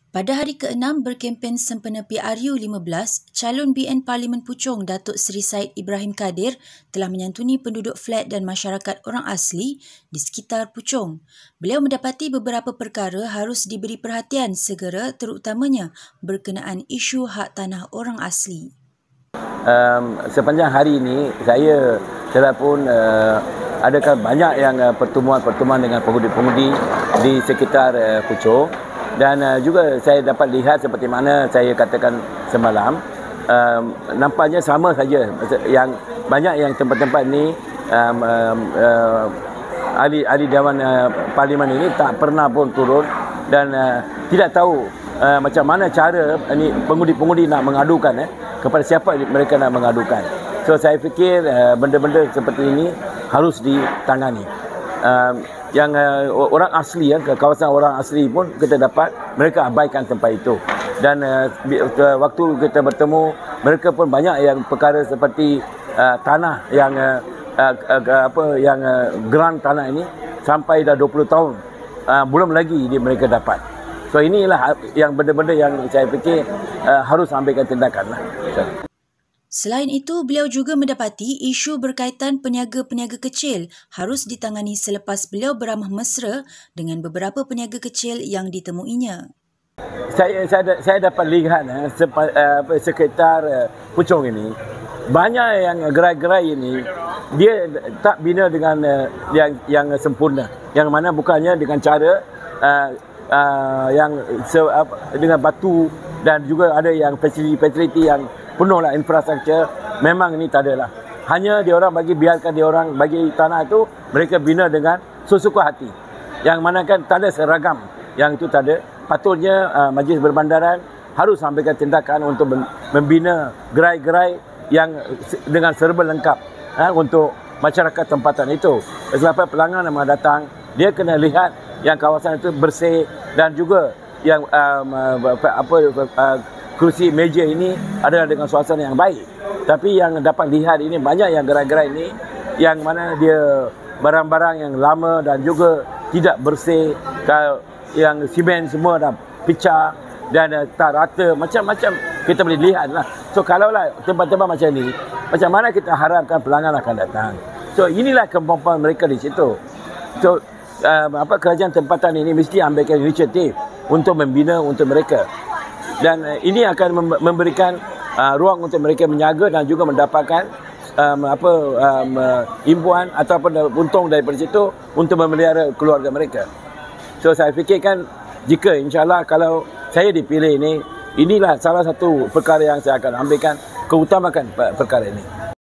Pada hari ke-6 berkempen sempena PRU 15, calon BN Parlimen Puchong Datuk Seri Said Ibrahim Kadir telah menyantuni penduduk flat dan masyarakat orang asli di sekitar Puchong. Beliau mendapati beberapa perkara harus diberi perhatian segera, terutamanya berkenaan isu hak tanah orang asli. Sepanjang hari ini saya telah pun adakan banyak yang pertemuan-pertemuan dengan pengundi-pengundi di sekitar Puchong. Dan juga saya dapat lihat seperti mana saya katakan semalam, nampaknya sama saja yang banyak yang tempat-tempat ini ahli Dewan Parlimen ini tak pernah pun turun dan tidak tahu macam mana cara pengundi-pengundi nak mengadukan kepada siapa mereka nak mengadukan. So saya fikir benda-benda seperti ini harus ditangani. Yang orang asli, ke kawasan orang asli pun kita dapat mereka abaikan tempat itu. Dan waktu kita bertemu, mereka pun banyak yang perkara seperti tanah yang grant tanah ini sampai dah 20 tahun belum lagi mereka dapat. So inilah yang benda-benda yang saya fikir harus ambilkan tindakan lah. Selain itu, beliau juga mendapati isu berkaitan peniaga-peniaga kecil harus ditangani selepas beliau beramah mesra dengan beberapa peniaga kecil yang ditemuinya. Saya dapat lihat sekitar Puchong ini, banyak yang gerai-gerai ini dia tak bina dengan yang sempurna, yang mana bukannya dengan cara dengan batu dan juga ada yang fasiliti yang penuhlah infrastruktur. Memang ini tak adalah. Hanya diorang biarkan diorang bagi tanah itu mereka bina dengan sesuka hati. Yang mana kan tak ada seragam. Yang itu tak ada. Patutnya Majlis Berbandaran harus ambilkan tindakan untuk membina gerai-gerai yang dengan serba lengkap untuk masyarakat tempatan itu. Sebab pelanggan yang datang, dia kena lihat yang kawasan itu bersih dan juga yang kursi meja ini adalah dengan suasana yang baik. Tapi yang dapat lihat ini banyak yang gerai-gerai ini yang mana dia barang-barang yang lama dan juga tidak bersih, yang simen semua dah pecah dan tak rata, macam-macam kita boleh lihat lah. So kalaulah tempat-tempat macam ni, macam mana kita harapkan pelanggan akan datang? So inilah kemampuan mereka di situ. So kerajaan tempatan ini mesti ambilkan inisiatif untuk membina untuk mereka. Dan ini akan memberikan ruang untuk mereka menjaga dan juga mendapatkan imbuhan ataupun untung daripada situ untuk memelihara keluarga mereka. So saya fikirkan jika insyaAllah kalau saya dipilih inilah salah satu perkara yang saya akan ambilkan, keutamakan perkara ini.